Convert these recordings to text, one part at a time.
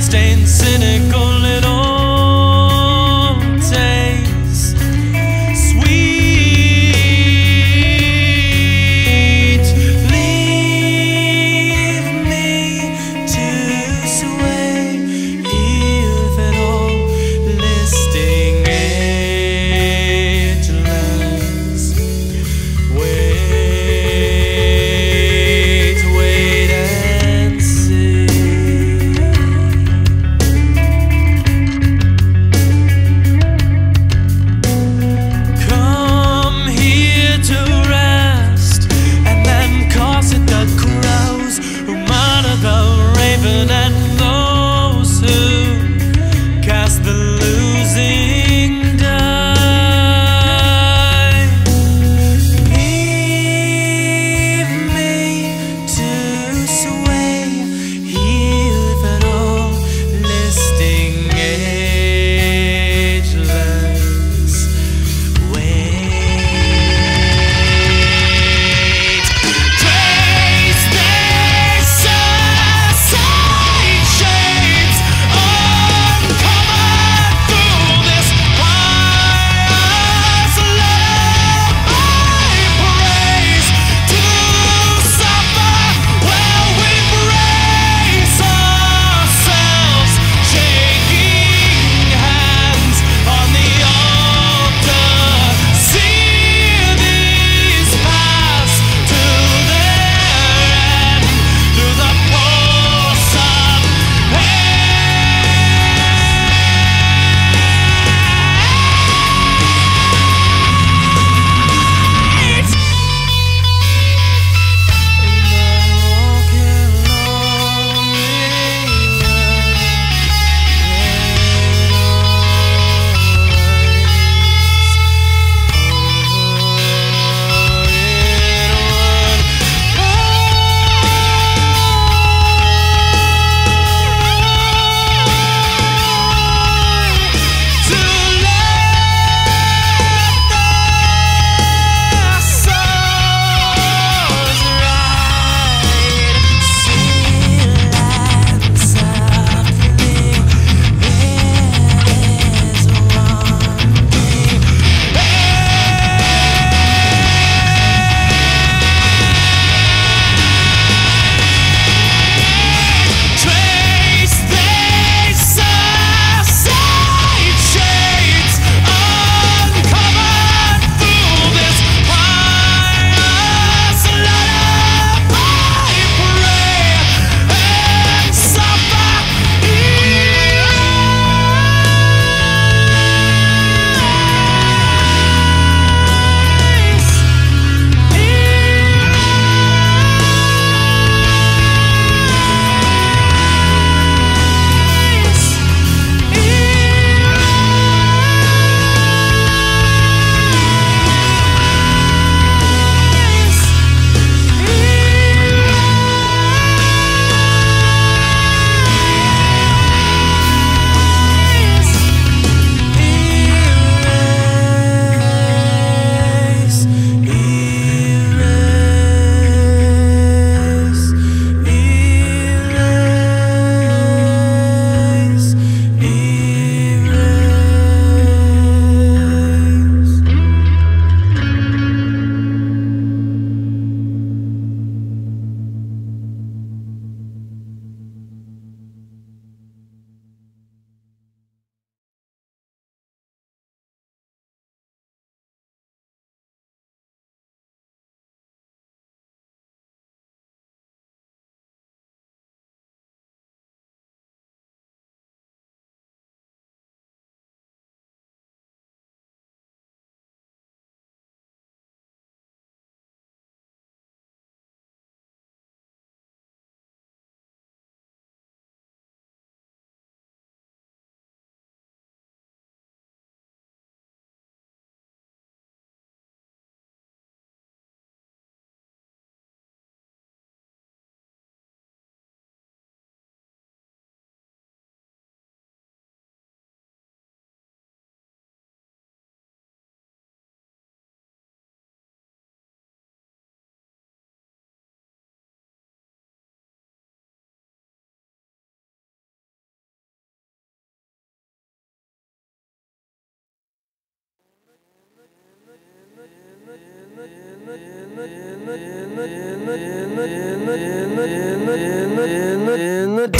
stained, cynical, it all tastes sweet. Leave me to sway, if at all, listing Eidolons. Wait and see.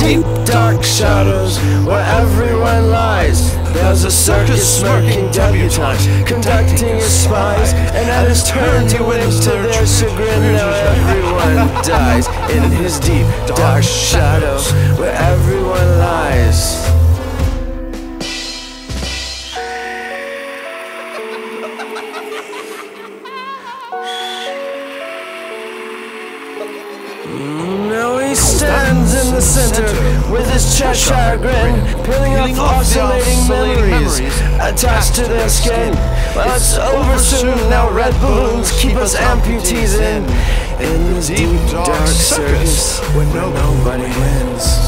deep dark shadows where everyone lies. There's a circus smirking debutante conducting his spies, and at his turn he wins to their chagrin. Now everyone dies in his deep dark shadow where everyone lies. Now he stands in the center with his Cheshire grin, peeling off oscillating memories attached to their skin. Well, it's over soon, now red balloons keep us amputees in this deep dark circus where nobody wins.